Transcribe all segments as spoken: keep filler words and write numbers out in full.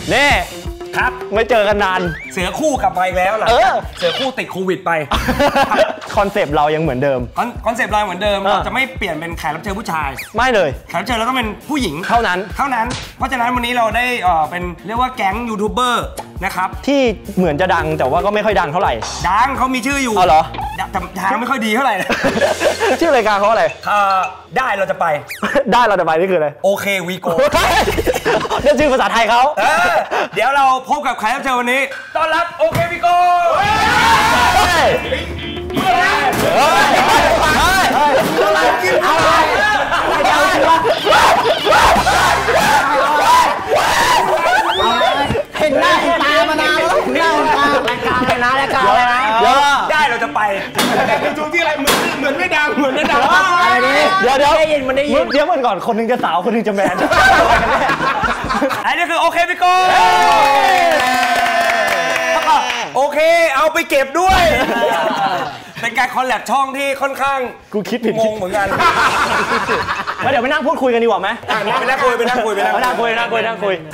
เน่ครับไม่เจอกันนานเสือคู่กลับมาอีกแล้วเหรอเสือคู่ติดโควิดไปคอนเซปต์เรายังเหมือนเดิมคอนเซปต์เราเหมือนเดิมเราจะไม่เปลี่ยนเป็นแขกรับเชิญผู้ชายไม่เลยแขกรับเชิญเราต้องเป็นผู้หญิงเท่านั้นเท่านั้นเพราะฉะนั้นวันนี้เราได้เป็นเรียกว่าแก๊งยูทูบเบอร์นะครับที่เหมือนจะดังแต่ว่าก็ไม่ค่อยดังเท่าไหร่ดังเขามีชื่ออยู่อ๋อเหรอแต่ทางไม่ค่อยดีเท่าไหร่ชื่อรายการเขาอะไรได้เราจะไปได้เราจะไปนี่คืออะไรโอเควีโก้นี่ชื่อภาษาไทยเขาเดี๋ยวเราพบกับใครรับเชิญวันนี้ต้อนรับโอเควีโก้เห็นหน้าเห็นตามานานแล้วเห็นหน้าเห็นตารายการอะไรนะรายการอะไรนะได้เราจะไปแต่เป็นจูที่อะไรเหมือนเหมือนไม่ดังเหมือนไม่ดังอะไรนี่เดี๋ยวเดี๋ยวได้ยินมันได้ยินเดี๋ยวมันก่อนคนนึงจะสาวคนนึงจะแมนอันนี้คือโอเคพี่โก้โอเคเอาไปเก็บด้วยเป็นการคอลแลบช่องที่ค่อนข้างกูคิดผิดงงเหมือนกันมาเดี๋ยวไปนั่งพูดคุยกันดีกว่าไหมไปนั่งคุยไปนั่งคุยไปนั่งคุยนั่งคุยนั่งคุย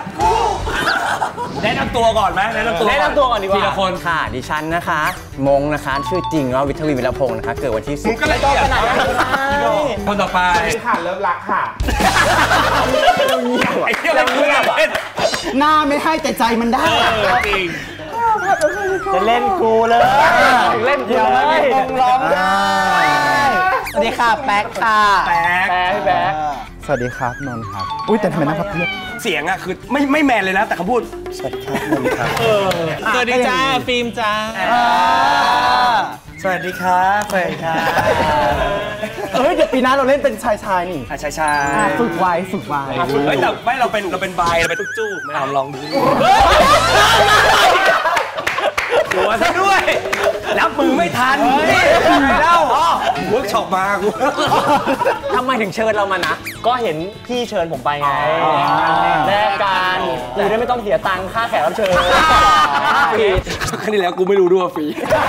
แนะนำตัวก่อนไหมแนะนำตัวแนะนำตัวก่อนดีกว่าทีละคนค่ะดิฉันนะคะมงนะคะชื่อจริงว่าวิทวีวิรพงศ์นะคะเกิดวันที่สิบก็เลยต้องขนาดนั้นคนต่อไปค่ะเริ่มรักค่ะไอ้เที่ยวอะไรเงี้ยหน้าไม่ให้แต่ใจมันได้จริงจะเล่นกูเลยเล่นเดียวเลยคงร้องได้สวัสดีค่ะแป๊กค่ะแป๊กแป๊กแป๊กสวัสดีครับนนท์ครับอุ้ยแต่ทำไมนะครับพี่เสียงอะคือไม่ไม่แมนเลยนะแต่เขาพูดสวัสดีครับนนท์ครับสวัสดีจ้าฟิล์มจ้าสวัสดีครับสวัสดีครับเฮ้ยเดี๋ยวปีหน้าเราเล่นเป็นชายชายนี่ชายชายฝึกไว้ฝึกไว้เฮ้ยแต่ไม่เราเป็นเราเป็นบายเราเป็นจู้ๆเอาลองดูหัวซะด้วยรับมือไม่ทันเล่าเวิร์กช็อปมากูทำไมถึงเชิญเรามานะก็เห็นพี่เชิญผมไปไงแลกกันกูได้ไม่ต้องเสียตังค่าแขกรับเชิญฟรีครั้งที่แล้วกูไม่รู้ด้วยฟรี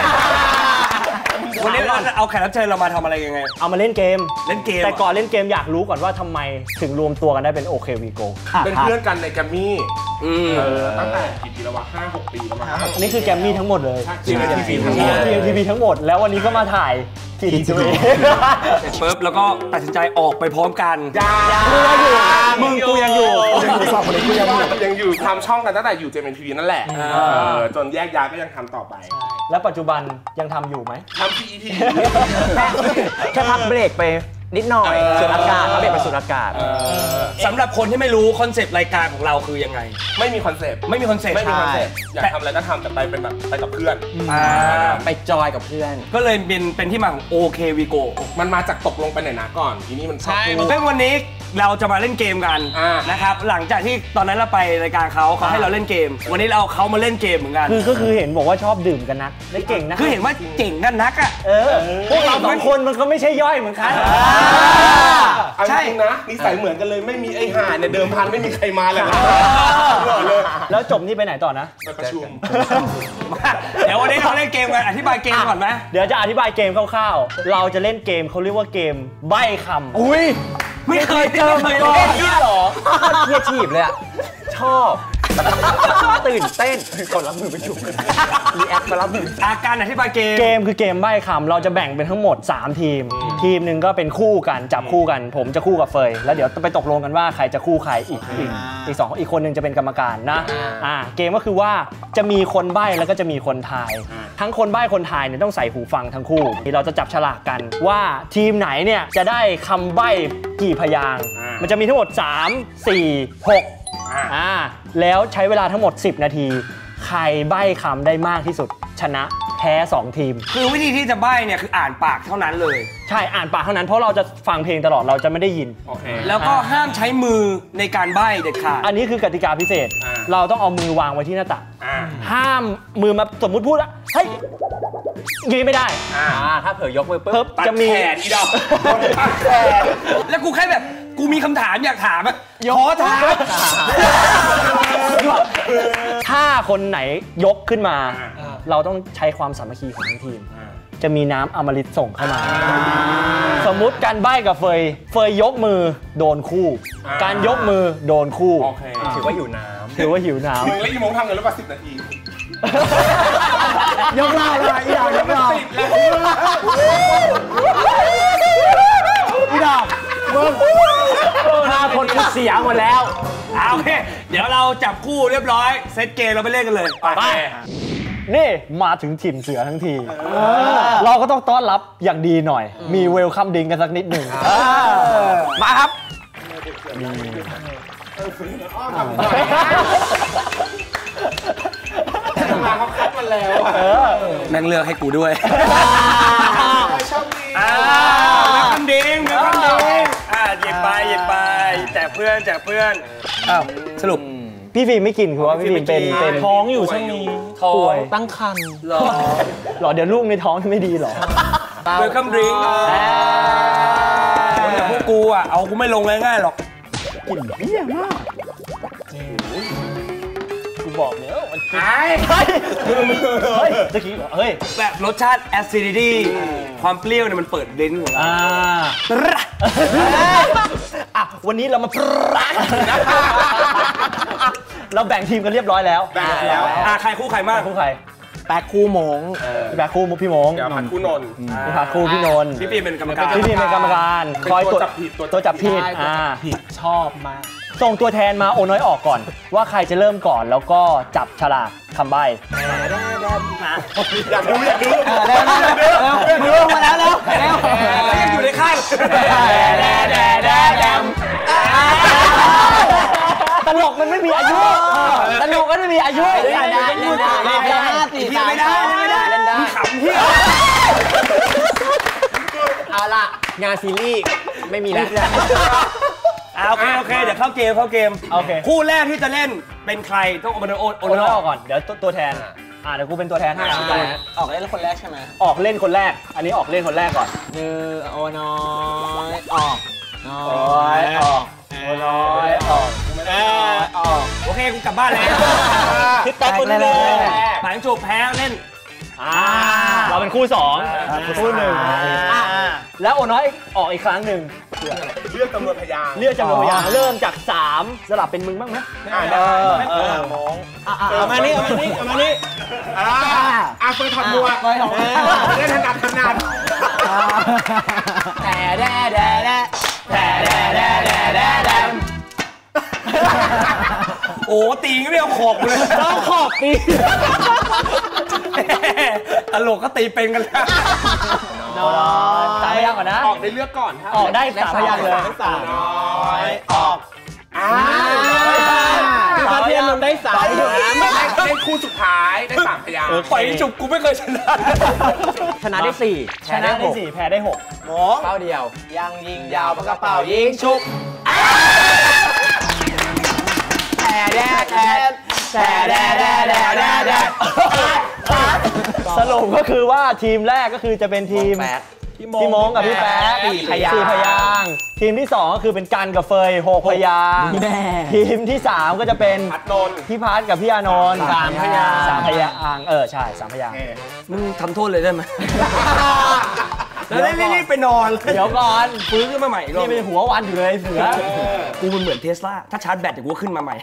วันนี้เราเอาแขกรับเชิญเรามาทำอะไรยังไงเอามาเล่นเกมเล่นเกมแต่ก่อนเล่นเกมอยากรู้ก่อนว่าทำไมถึงรวมตัวกันได้เป็นโอเควีโก้เป็นเพื่อนกันในแกรมมี่ตั้งแต่กี่ปีแล้ววะห้าหกปีแล้วมั้งนี่คือแกรมมี่ทั้งหมดเลยทีมทีวีทั้งหมดทีมทีวีทั้งหมดแล้ววันนี้ก็มาถ่ายทีวีตัวเองเสร็จปุ๊บแล้วก็ตัดสินใจออกไปพร้อมกันมึงกูยังอยู่สองคนนี้กูยังอยู่ยังอยู่ทำช่องกันตั้งแต่อยู่เจมทีวีนั่นแหละจนแยกย้ายก็ยังทำต่อไปแล้วปัจจุบันยังทำอยู่ไหมทำ พี อี ทีแค่พักเบรกไปนิดหน่อยสูดอากาศพักเบรกไปสูดอากาศสำหรับคนที่ไม่รู้คอนเซปต์รายการของเราคือยังไงไม่มีคอนเซปต์ไม่มีคอนเซปต์ไม่มีคอนเซปต์อยากทำอะไรก็ทำแต่ไปเป็นแบบไปกับเพื่อนไปจอยกับเพื่อนก็เลยเป็นเป็นที่มาของโอเควีโก้มันมาจากตกลงไปไหนนะก่อนทีนี้มันใช่ซึ่งวันนี้เราจะมาเล่นเกมกันนะครับหลังจากที่ตอนนั้นเราไปรายการเขาเขาให้เราเล่นเกมวันนี้เราเขามาเล่นเกมเหมือนกันคือก็คือเห็นบอกว่าชอบดื่มกันนักได้เก่งนะคือเห็นว่าเก่งกันนักอ่ะเออพวกเราสองคนมันก็ไม่ใช่ย่อยเหมือนกันใช่นะนิสัยเหมือนกันเลยไม่มีไอ้ห่าเนี่ยเดิมพันไม่มีใครมาเลยแล้วจบนี่ไปไหนต่อนะไปประชุมเดี๋ยววันนี้เราเล่นเกมกันอธิบายเกมก่อนไหมเดี๋ยวจะอธิบายเกมคร่าวๆเราจะเล่นเกมเขาเรียกว่าเกมใบ้คำอุ้ยไม่เคยเจอมาก่อนนี่หรอเทียทีบเลยอะชอบตื่นเต้นกดรับมือประชุมรีแอคมารับมืออาการอธิบายเกมเกมคือเกมใบ้คำเราจะแบ่งเป็นทั้งหมดสามทีมทีมหนึ่งก็เป็นคู่กันจับคู่กันผมจะคู่กับเฟยแล้วเดี๋ยวไปตกลงกันว่าใครจะคู่ใครอีกอีกอีกสองอีกคนนึงจะเป็นกรรมการนะอ่าเกมก็คือว่าจะมีคนใบ้แล้วก็จะมีคนทายทั้งคนใบ้คนทายเนี่ยต้องใส่หูฟังทั้งคู่เราจะจับฉลากกันว่าทีมไหนเนี่ยจะได้คำใบ้กี่พยางค์มันจะมีทั้งหมดสาม สี่ หกอ่าแล้วใช้เวลาทั้งหมดสิบนาทีใครใบ้คำได้มากที่สุดชนะแพ้สองทีมคือวิธีที่จะใบ้เนี่ยคืออ่านปากเท่านั้นเลยใช่อ่านปากเท่านั้นเพราะเราจะฟังเพลงตลอดเราจะไม่ได้ยินโอเคแล้วก็ห้ามใช้มือในการใบ้เด็ดขาดอันนี้คือกติกาพิเศษเราต้องเอามือวางไว้ที่หน้าตักห้ามมือมาสมมุติพูดแล้วเฮ้ยงี้ไม่ได้ถ้าเผยยกมือปุ๊บจะมีแขนอีดอกแล้วกูแค่แบบกูมีคำถามอยากถามอะขอถามถ้าคนไหนยกขึ้นมาเราต้องใช้ความสามัคคีของทั้งทีมจะมีน้ำอมฤตส่งเข้ามาสมมุติการใบ้กับเฟยเฟยยกมือโดนคู่การยกมือโดนคู่ถือว่าอยู่น้ำถือว่าหิวน้มึงแล้วอีโมงทำเงินแล้วกว่าสิบนาทีำยกเล่าเลยอีดอกยกเล่าอีดอกมึงห้าคนกูเสียหมดแล้วโอเคเดี๋ยวเราจับคู่เรียบร้อยเซตเกมเราไปเล่นกันเลยไปนี่มาถึงทีมเสือทั้งทีเราก็ต้องต้อนรับอย่างดีหน่อยมีเวลคัมดิงกันสักนิดหนึ่งมาครับมาเขาคัดมาแล้วแม่งเลือกให้กูด้วยชอบดีอ่าเลือกคำดิงเลือกคำดิงอ่าหยิบไปหยิบไปแจกเพื่อนแจกเพื่อนอ้าวสรุปพี่ฟิล์มไม่กินคือว่าพี่ฟิล์มเป็นเป็นท้องอยู่ช่วงนี้ป่วยตั้งครรภ์หรอหรอเดี๋ยวลูกในท้องไม่ดีหรอเลือกคำดิงคนอย่างพวกกูอ่ะเอากูไม่ลงง่ายๆหรอกกลิ่นเหี้ยมากกูบอกแล้วมันไอ้เฮ้ยเฮ้ยตะกี้เฮ้ยแบบรสชาติ acidity ความเปรี้ยวเนี่ยมันเปิดลิ้นของเราอ่ะวันนี้เรามาเราแบ่งทีมกันเรียบร้อยแล้วแบ่งแล้วอ่ะใครคู่ใครมากคู่ใครแปกคู่มงแบกคู่มุกพี่มงเดี๋ยวพัดคู่นนท์พี่พัดคู่พี่นนท์พี่ปีเป็นกรรมการพี่ปีเป็นกรรมการคอยตัวจับผิดตัวจับผิดอ่าผิดชอบมากส่งตัวแทนมาโอน้อยออกก่อนว่าใครจะเริ่มก่อนแล้วก็จับฉลากคำใบ้อยากดูอยากดูเร็วเร็วเร็วมาแล้วแล้วแล้วยังอยู่ในค่ายตลกมันไม่มีอายุตลกมันไม่มีอายุไม่ได้ไม่ได้ไม่ได้ไม่ได้เล่นได้ขำเหี้ยเอาล่ะงานซีรีส์ไม่มีแล้วโอเคโอเคเดี๋ยวเข้าเกมเข้าเกมโอเคคู่แรกที่จะเล่นเป็นใครต้องโอนโอนโอนออกก่อนเดี๋ยวตัวแทนอ่าเดี๋ยวกูเป็นตัวแทนให้ออกเล่นคนแรกใช่ไหมออกเล่นคนแรกอันนี้ออกเล่นคนแรกก่อนคือโอน้อยออกน้อยออกโอน้อยออกเออออกโอเคกูกลับบ้านแล้วคิดแตกคนนึงหลังจบแพ้เล่นอ่าเราเป็นคู่สองคู่หนึ่งแล้วโอน้อยออกอีกครั้งหนึ่งเลือกจำนวนพยางเลือกจำนวนพยางเริ่มจากสามสลับเป็นมึงบ้างไหมเออเออมองเอามานี่เอามานี่เอามานี่อ่าอ่าเฟิร์นถอดหมวกเล่นถนัดถนัดแต่แด่แด่แด่แต่แด่แด่แด่แด่แด่โอ้ตีก็ไม่เอาขอบเลยเอาขอบตีตลกก็ตีเป็นกันแล้วน้อยสามพยางก่อนนะออกได้เลือกก่อนออกได้สามพยางเลยสามน้อยออกอ่าพี่พัดเพียรนนท์ได้สามได้คู่สุดท้ายได้สามพยางปล่อยจุกกูไม่เคยชนะชนะได้สี่ชนะได้สี่แพ้ได้หกมองเป้าเดียวยังยิงยาวปากกระเป๋ายิงชุบแต่แดดแต่แดดแต่แดดแต่แดดแต่สรุปก็คือว่าทีมแรกก็คือจะเป็นทีมพี่มงกับพี่แป๊ะสี่พยางทีมที่สองก็คือเป็นกันกับเฟยหกพยางทีมที่สามก็จะเป็นพัดนนท์พี่พัดกับพี่อานนท์สามพยางสามพยางเออใช่สามพยางมึงทำโทษเลยได้ไหมแล้วรีบไปนอนเดี๋ยวก่อนฟื้นขึ้นมาใหม่นี่เป็นหัววันอยู่เลยเสือกูมันเหมือนเทสลาถ้าชาร์จแบตเดี๋ยวกูขึ้นมาใหม่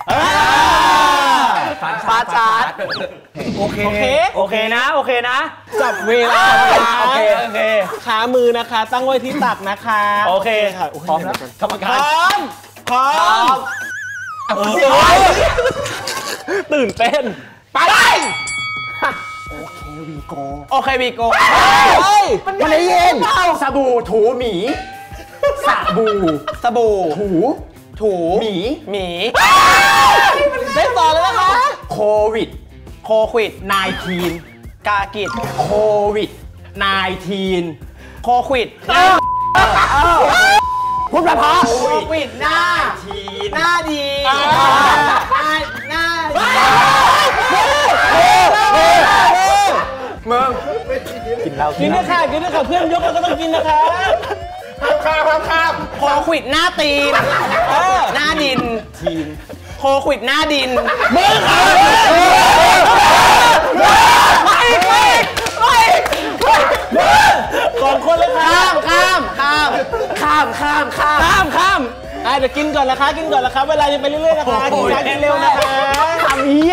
ฟาชาร์จโอเคโอเคโอเคนะโอเคนะจับเวลาโอเคโอเคขามือนะคะตั้งไว้ที่ตักนะคะโอเคค่ะพร้อมแล้วกรรมการพร้อมพร้อมตื่นเต้นไปโอเควีโกโอเควีโกเฮ้ยมันได้ยินสบู่ถูหมีสบู่สบู่ถูถูหมีหมีได้ต่อแล้วนะคะโควิดโควิดสิบเก้ากากิดโควิดสิบเก้าโควิดพุทธภาโควิดหน้าทีหน้าดีหน้าหน้ามึงกินเหล้ากินด้วยค่ะกินด้วยค่ะเพื่อนยกแล้วก็ต้องกินนะคะข้ามข้ามข้ามโควิดหน้าตีนหน้าดินทีนโควิดหน้าดินมึงไม่ไม่ไม่ก่อนคนเลยข้ามข้ามข้ามข้ามข้ามข้ามข้ามข้ามเดี๋ยวกินก่อนนะคะกินก่อนนะคะเวลายังไปเรื่อยๆนะคะกินช้ากินเร็วนะคะ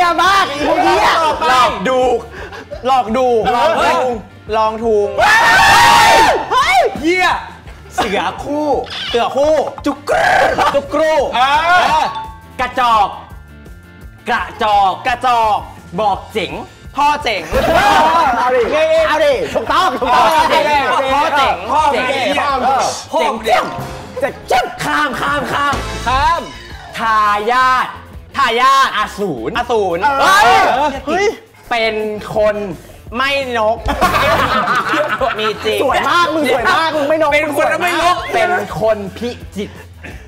ยมากอีเหี้ยหลอกดูหลอกดูลองทูงลองทูงเฮ้ยเหี้ยเสือคู่เสือคู่จุกกรูจุกกรูกระจอกกระจอกกระจอกบอกเจ๋งพ่อเจ๋งเอาดิเอาดิถูกต้องถูกต้องพ่อเจ๋งพ่อเจ๋งพ่อเจ๋งเจ๋งเจ๋งข้ามข้ามข้ามข้ามทายาททายาทอสูรอสูรเฮ้ยเป็นคนไม่นกมีจริงสวยมากมึงสวยมากมึงไม่นกเป็นคนไม่นกเป็นคนพิจิตร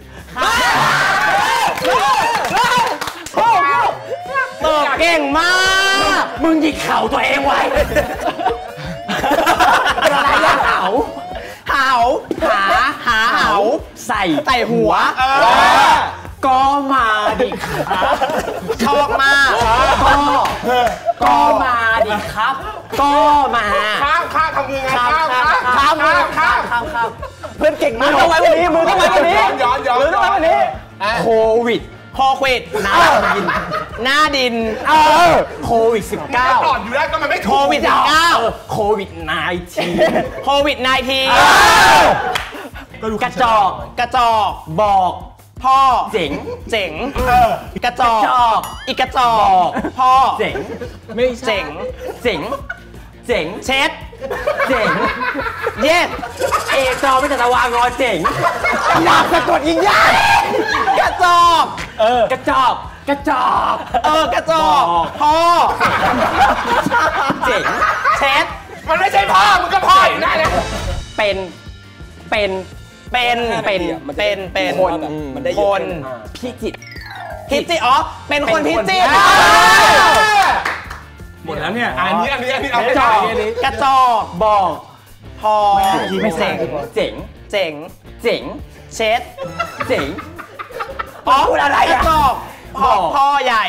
ตอบเก่งมากมึงหยิกเข่าตัวเองไว้เป็นอะไรอะเหาเหาหาหาเหาใส่ใส่หัวก็มาดิครับชอบมากก็ก็มาดิครับก็มาข้ามข้ามทำมือไงข้ามข้ามข้ามข้ามข้ามข้ามเพื่อนเก่งมากมือต้องไว้วันนี้มือต้องไว้วันนี้ย้อนย้อนมือต้องไว้วันนี้โควิดโควิดหน้าดินหน้าดินเออโควิดสิบเก้าตอบอยู่แล้วก็มันไม่ถูกโควิดสิบเก้าโควิดไนทีโควิดไนทีกระจอกกระจอกบอกพ่อเจ๋งเจ๋งกระจอกอีกระจอกพ่อเจ๋งไม่เจ๋งเจ๋งเจ๋งเช็ดเจ๋งเย็ดเอจอไม่จัตวางรอเจ๋งอยากสะกดยิงยากกระจอกเออกระจอกกระจอกเออกระจอกพ่อเจ๋งเช็ดมันไม่ใช่พ่อมึงก็พ่ออยู่นั่นแหละเป็นเป็นเป็นเป็นเป็นเป็นคนคนพิจิตรพิจิตรอ๋อเป็นคนพิจิตรหมดแล้วเนี่ยอันนี้อันนี้อันนี้เอากระจอกกระจอกบอกพอไม่เจ๋งเจ๋งเจ๋งเจ๋งเช็ดเจ๋งอ๋อพูดอะไรกระจอกบอกพ่อใหญ่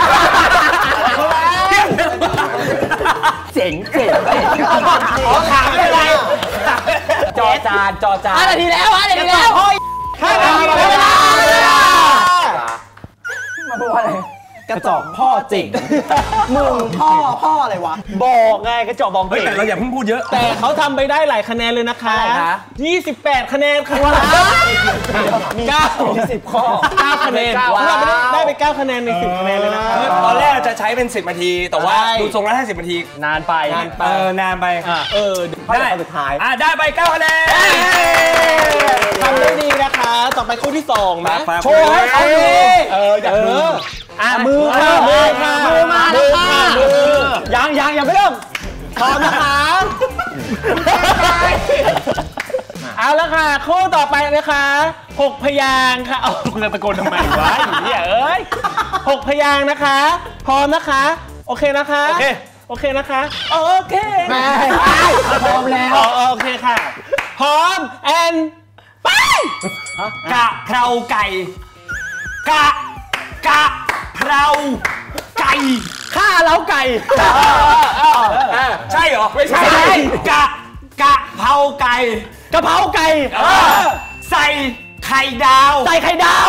เจ๋งเจ๋งอ๋อถามอะไรจอจานจอจานห้านาทีแล้วห้านาทีแล้วห้านาทีแล้วมาพูดอะไรกระจอกพ่อเจ๋งมึงพ่อพ่ออะไรวะบอกไงกระจอกบอกเจ๋งแต่เราอย่าเพิ่งพูดเยอะแต่เขาทำไปได้หลายคะแนนเลยนะคะยี่สิบแปดคะแนนค่ะมีเก้าสิบข้อเก้าคะแนนเราได้ไปเก้าคะแนนในสิบคะแนนเลยนะคะตอนแรกจะใช้เป็นสิบนาทีแต่ว่าดูทรงแล้วให้สิบนาทีนานไปเออนานไปเออได้สุดท้ายอ่ะได้ไปเก้าคะแนนทำได้ดีนะคะต่อไปคู่ที่สองนะโชว์ให้เขาดูเอออยากดูอ่ะมือค่ะมือค่ะมือมาแล้วค่ะมือยังยังยังไม่เริ่มพร้อมนะคะเอาละค่ะคู่ต่อไปนะคะหกพยางค์ค่ะเอาคุณจะตะโกนทำไมวะอย่างนี้เอ้ยหกพยางค์นะคะพร้อมนะคะโอเคนะคะโอเคโอเคนะคะโอเคแม่พร้อมแล้วโอเคค่ะพร้อมแอนไปกะเพราไก่กะกะเพราไก่ฆ่าเล้าไก่ใช่เหรอไม่ใช่กะกะเพราไก่กะเพราไก่ใส่ไข่ดาวใส่ไข่ดาว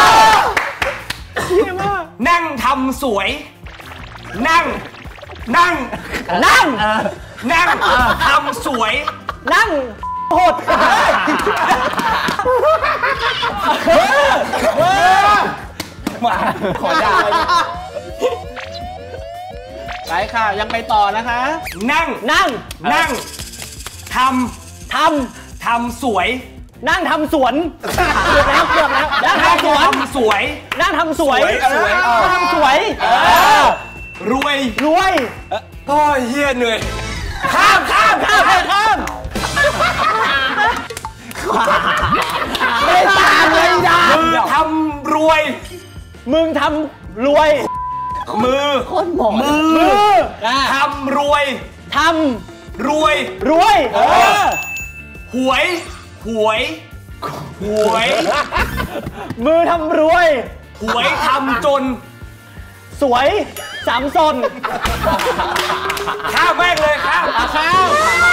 นั่งทำสวยนั่งนั่งนั่งนั่งทำสวยนั่งโหดมาขอได้ไปค่ะยังไปต่อนะคะนั่งนั่งนั่งทำทำทำสวยนั่งทำสวนเกือบแล้วเกือบแล้วนั่งทำสวนสวยนั่งทำสวยนั่งทำสวยรวยรวยโอ้ยเฮียเหนื่อยข้ามข้ามข้ามข้ามไม่ตามเลยดามึงทำรวยมึงทำรวยมือคนหมอมือทำรวยทำรวยรวยหวยหวยหวยมือทำรวยหวยทำจนสวยสามซนข้ามแม่งเลยครับข้าม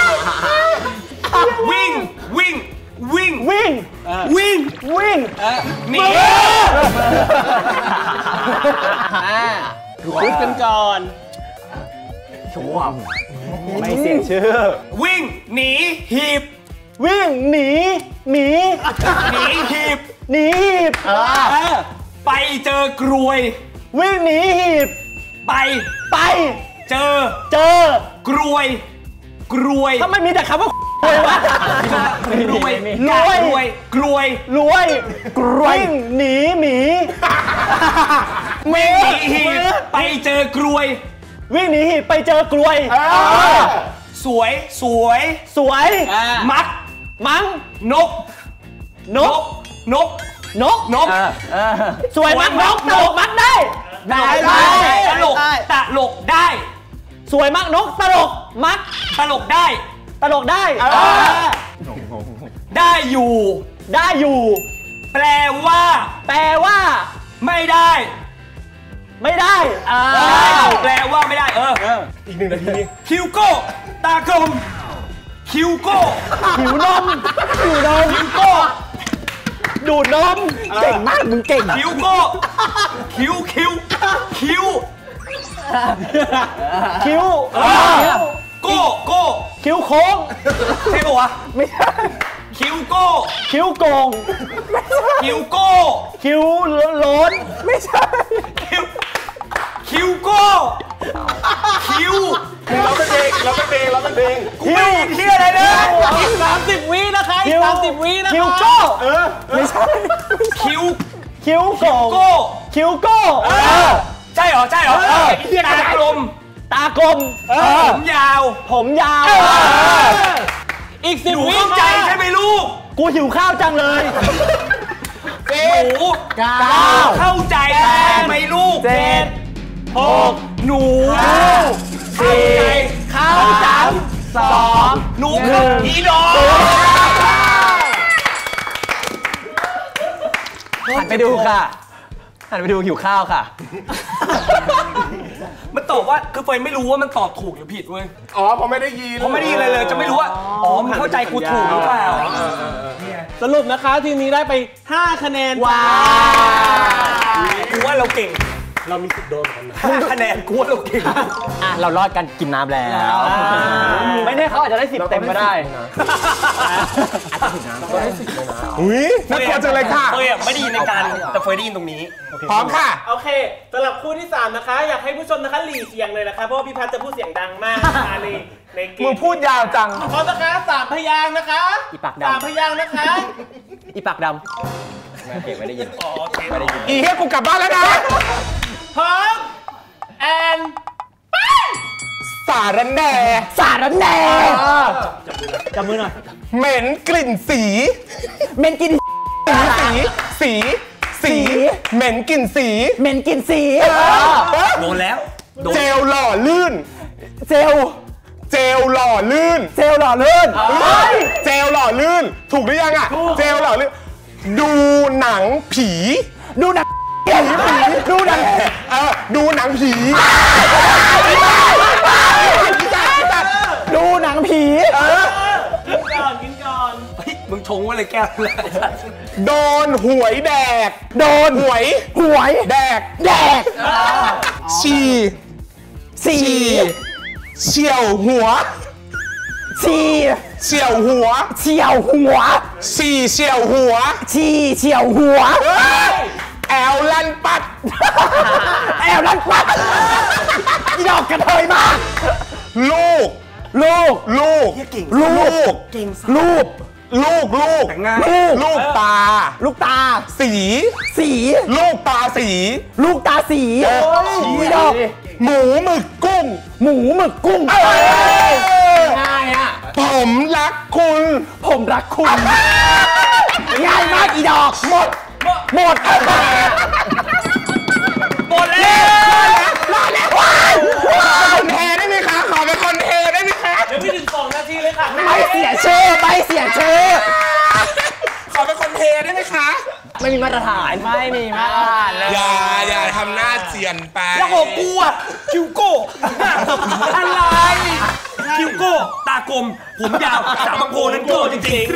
วิ่งวิ่งวิ่งวิ่งวิ่งวิ่งหนีรู้กันก่อนไม่เสียชื่อวิ่งหนีหีบวิ่งหนีหมีหนีหีบหนีหีบเออไปเจอกรวยวิ่งหนีหีบไปไปเจอเจอกรวย กรวยถ้ามันมีแต่คำว่ารวยวะรวยรวยกรวยกรวยรวยกรวยวิ่งหนีหมีวิ่งหนีหีบไปเจอกรวยวิ่งหนีหีบไปเจอกรวยสวยสวยสวยมัดมั้งนกนกนกนกนกสวยมักนกตลกมักได้ได้ได้ตลกตลกได้สวยมักนกตลกมักตลกได้ตลกได้ได้อยู่ได้อยู่แปลว่าแปลว่าไม่ได้ไม่ได้อ่าได้อยู่แปลว่าไม่ได้เอออีกหนึ่งนาทีนี้คิวโก้ตากลมคิวโก้หิวนมหิวนมคิวโก้ดูดนมเก่งมากมึงเก่งคิวโก้คิวคิวคิวคิ้วโก้โก้คิ้วโค้งใช่ปะวะไม่ใช่คิวโก้คิ้วโกงคิวโก้คิ้วโล้นไม่ใช่คิวคิวโก้คิวเราเป็นเพลงเราเป็นเพลงเราเป็นเพลงกูไม่ได้ยินเที่ยอะไรเลยอีกสามสิบวินะคะอีกสามสิบวินะคะคิ้วโก้ไม่ใช่คิวคิ้วโกงโก้คิ้วโก้ใช่เหรอใช่เหรอตากลมตากลมผมยาวผมยาวอีกสิหบนูวิเข้าใจใช่ไหมลูกกูหิวข้าวจังเลยหนูเข้าใจใช่ไหมลูกเจ็ดหกหนูเข้าใจข้าวจังสองหนูเข้าอีดอกหันไปดูค่ะหันไปดูหิวข้าวค่ะมันตอบว่าคือเฟยไม่รู้ว่ามันตอบถูกหรือผิดเว้ยอ๋อผมไม่ได้ยินผมไม่ได้ยินเลยเลยจะไม่รู้ว่าอ๋อมันเข้าใจกูถูกหรือเปล่าสรุปนะคะทีมนี้ได้ไปห้าคะแนนว้ากูว่าเราเก่ง เรามีสิทธิ์โดนกันนะคะแนนกูว่าเราเก่งอ่ะเรารอดกันกินน้ำแล้วไม่แน่เขาอาจจะได้สิบเต็มก็ได้อุ้ยน่ากลัวจังเลยค่ะเฟยอะไม่ได้ยินในการแต่เฟยได้ยินตรงนี้พร้อมค่ะโอเคสำหรับคู่ที่สามนะคะ อยากให้ผู้ชมนะคะหลีเสียงเลยนะคะเพราะว่าพี่พัฒน์จะพูดเสียงดังมากนะคะในในเกมมึงพูดยาวจังพร้อมนะคะสามพยางค์นะคะอีปากดำสามพยางค์นะคะอีปากดำไม่เก่งไม่ได้ยินอ๋อโอเคไม่ได้ยินอีเฮียกูกลับบ้านแล้วนะพร้อมแอนสารแหน่สารแหน่จับมือหน่อยเหม็นกลิ่นสีเมนกินสีสี สี เหม็นกลิ่นสีเมนกินสีโดนแล้วเจลหล่อลื่นเจลเจลหล่อลื่นเจลหล่อลื่นเจลหล่อลื่น ถูกหรือยังอ่ะ เจลหล่อลื่น ดูหนังผีดูหนังผีผีดูหนังเออดูหนังผีดูหนังผีกินก่อนกินก่อนเฮ้ยมึงชงไว้เลยแก้วเลยโดนหวยแดก โดนหวยหวยแดกแดกฉี่สีเฉียวหัวชีเฉียวหัวเฉียวหัวฉี่เฉียวหัวชีเฉียวหัวเฮ้ยแอลลันปัดแอลลันปัดอีดอกกระเทยมากลูกลูกลูก ลูกลูกลูก ลูก ลูก ลูกตาลูกตาสีสีลูกตาสีลูกตาสีอีดอกหมูหมึกกุ้งหมูหมึกกุ้งง่ายอ่ะผมรักคุณผมรักคุณง่ายมากอีดอกหมดหมดหมดแล้วรอดแล้วคอนเทได้ไหมคะ ขอเป็นคอนเทได้ไหมคะเดี๋ยวไม่ถึงสองนาทีเลยค่ะไม่เสียชื่อไม่เสียชื่อขอเป็นคอนเทได้ไหมคะไม่มีมาตรฐานไม่มีมาตรฐานเลยอย่า อย่าทำหน้าเจียนไปแล้วของกูอะคิวโก้อะไรคิวโก้ตากลมผมยาวสามบังโพนั้นโก้จริงๆ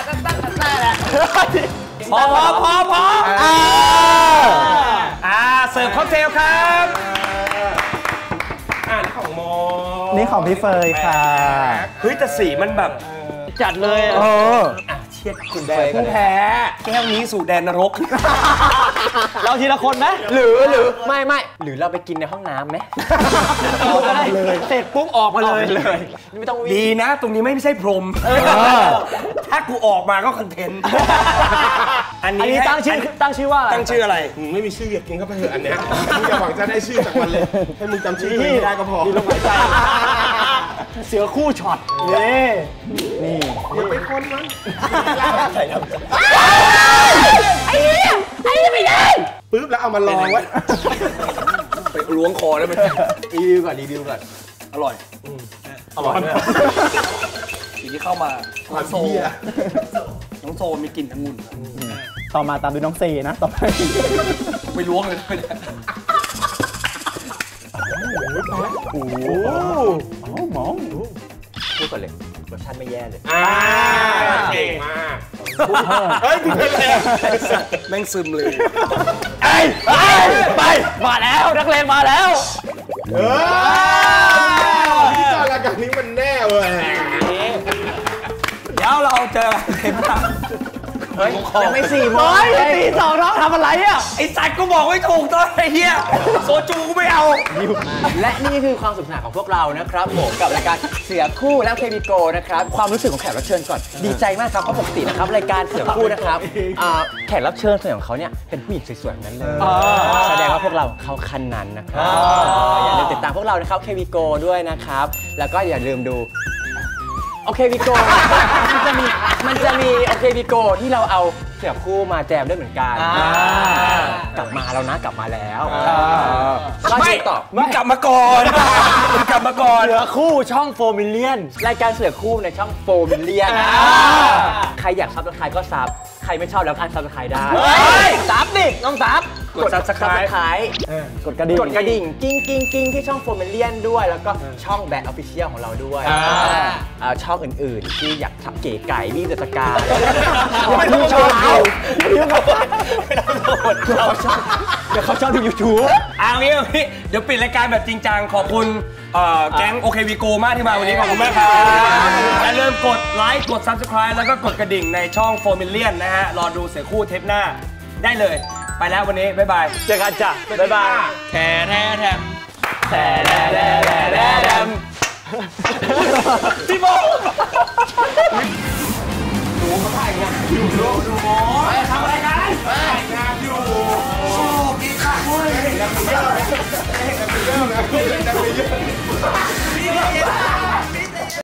พอพอพอพออ่าสสิร์ฟค็อกเทลครับอ่านี่ของโมนี่ของพี่เฟยค่ะเฮ้ยแต่สีมันแบบจัดเลยอะโอ้อ่ะเชียดคุณเฟยผู้แพ้แก้วนี้สู่แดนนรกเราทีละคนไหมหรือหรือไม่ไม่หรือเราไปกินในห้องน้ำไหมก็ได้เสร็จปุ๊บออกมาเลยเลยไม่ต้องวิ่งดีนะ ตรงนี้ไม่ใช่พรมถ้ากูออกมาก็คอนเทนต์อันอันนี้นี้ตั้งชื่อตั้งชื่อว่าอะไรตั้งชื่ออะไรมึงไม่มีชื่ออยากกินเข้าไปเถอะอันเนี้ยมึงอย่าหวังจะได้ชื่อจากมันเลย ให้มึงจำชื่อตัวเองไม่ได้ก็พอดีลมหายใจเสือคู่ช็อตนี่นี่อย่าไปคนมันไอ้เนี่ยไอ้เนี่ยไม่ได้ปึ๊บแล้วเอามาลองไว้ไปล้วงคอแล้วมันรีวิวก่อนรีวิวก่อนอร่อยอร่อยด้วยสีที่เข้ามาความเหี้ยน้องโซมีกลิ่นองุ่นต่อมาตามด้วยน้องเซนะต่อไปไปล้วงเลยไม่ได้โอ้โหหมองพูดก่อนเลยรสชาติไม่แย่เลยอ่าเก่งมากเฮ้ยมึงเป็นอะไรอะแม่งซึมเลยไอ้ไปไปมาแล้วนักเลงมาแล้วเออพิธีกรรายการนี้มันแน่เว้ยเดี๋ยวเราเจอเห็นปะเฮ้ยยังไม่สี่โมงเฮ้ยตีสองน้องทำอะไรอ่ะไอ้สัตว์ก็บอกไม่ถูกตอนไอ้เหี้ยโซจูกูไม่เอาและนี่คือความสนุกสนานของพวกเรานะครับผมกับรายการเสือคู่และเคมีโกนะครับความรู้สึกของแขกรับเชิญก่อนดีใจมากครับเพราะปกตินะครับรายการเสือคู่นะครับอ่าแขกรับเชิญส่วนใหญ่ของเขาเนี่ยเป็นผู้หญิงสวยๆทั้งนั้นเลยแสดงว่าพวกเราเข้าคันนั้นนะครับอย่าลืมติดตามพวกเรานะครับเคมีโกด้วยนะครับแล้วก็อย่าลืมดูโอเควิโกมันจะมีมันจะมีโอเควิโกที่เราเอาเสือคู่มาแจมด้วยเหมือนกันกลับมาแล้วนะกลับมาแล้วก็ไม่ติดต่อมึงกลับมาก่อนมึงกลับมาก่อนเหลือคู่ช่องโฟมิเลียนรายการเสือคู่ในช่องโฟมิเลียนใครอยากซับสไครต์ก็ซับใครไม่ชอบแล้วกันซับสไครต์ได้เฮ้ยซับดิน้องซับกด Subscribe กดกระดิ่งกดกระดิ่งกิ้งกิ้งกิ้งที่ช่องโฟมิเลียนด้วยแล้วก็ช่องแบทออฟฟิเชียลของเราด้วยอ่าช่องอื่นๆที่อยากทำเก๋ไก่วิ่งเดอะสกาไม่ต้องชอบเขาเดี๋ยวเขาเดี๋ยวเขาชอบที่ยูทูบเอางี้เอางี้เดี๋ยวปิดรายการแบบจริงจังขอบคุณเอ่อแก๊งโอเควีโกมากที่มาวันนี้ขอบคุณมากครับอย่าลืมกดไลค์กด Subscribe แล้วก็กดกระดิ่งในช่องโฟมิเลียนนะฮะรอดูเสือคู่เทปหน้าได้เลยไปแล้ววันนี้ บ๊ายบายเจอกันจ้ะบ๊ายบายแทแทแทมแต่แดแดแดแดแดมพี่โบทำอะไรกันงานอยู่โชคดีค่ะเว้ย